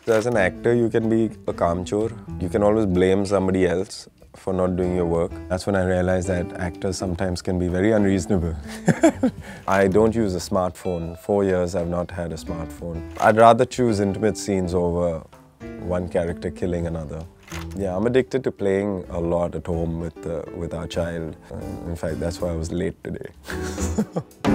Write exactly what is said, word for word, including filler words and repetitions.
As an actor, you can be a kamchor. You can always blame somebody else for not doing your work. That's when I realized that actors sometimes can be very unreasonable. I don't use a smartphone. Four years I've not had a smartphone. I'd rather choose intimate scenes over one character killing another. Yeah, I'm addicted to playing a lot at home with, uh, with our child. Uh, in fact, that's why I was late today.